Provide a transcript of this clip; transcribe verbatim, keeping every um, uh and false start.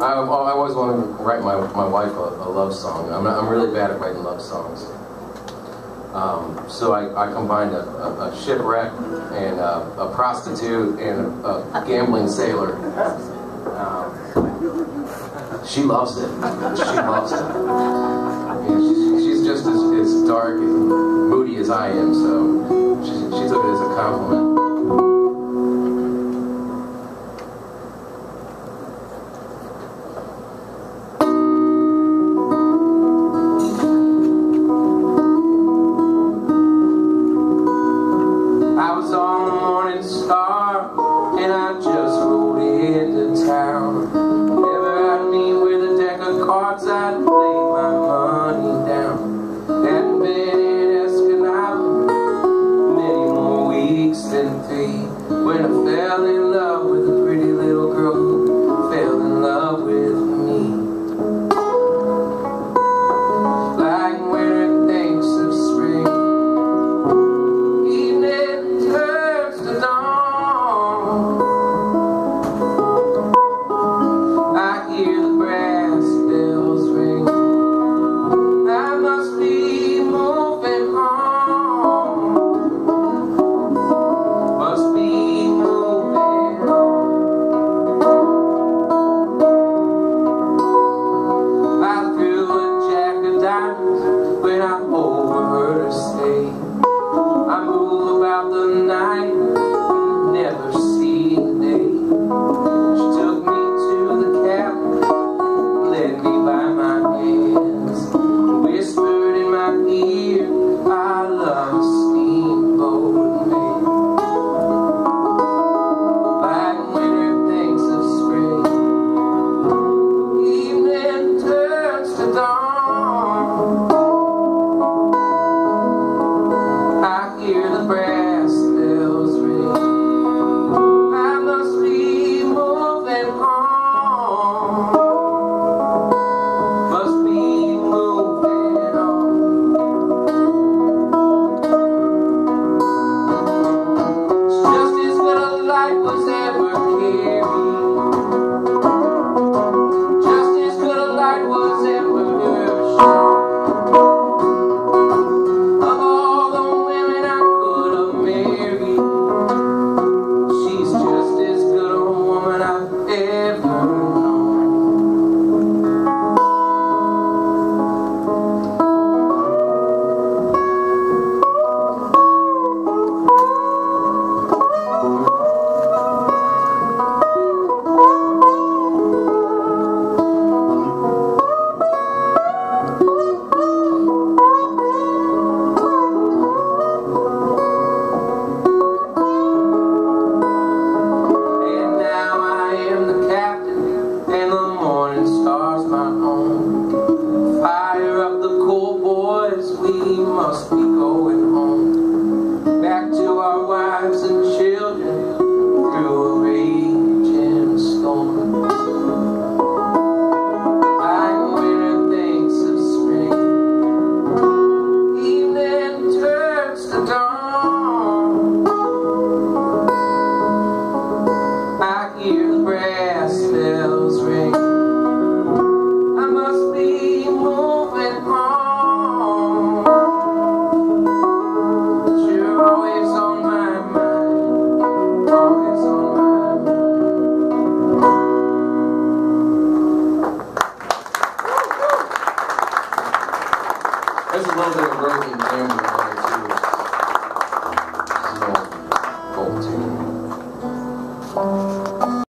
I, I always want to write my, my wife a, a love song. I'm, I'm really bad at writing love songs. Um, so I, I combined a, a, a shipwreck and a, a prostitute and a, a gambling sailor. Um, she loves it. She loves it. Yeah, she's, she's just as, as dark and moody as I am, so she, she took it as a compliment. When I fell in love with a pretty little girl who fell in love with me. Like winter thinks of spring, evening turns to dawn. I hear the brass bells ring. I must be moving on. Must be when I overheard her say, I move about the night, never see the day. She took me to the cabin, led me by my hands, whispered in my ear, I love a steamboat man. Like winter thinks of spring, evening turns to dawn. Hear the brass bells ring. I must be moving on. Must be moving on. It's just as good a light was ever carried. Just as good a light was ever shone. Must be going home, back to our wives and children, through a raging storm. Like winter thinks of spring, evening turns to dawn. I hear the brass bells ring. I must be moving on. Always on my mind, always on my mind. There's a little bit of broken camera.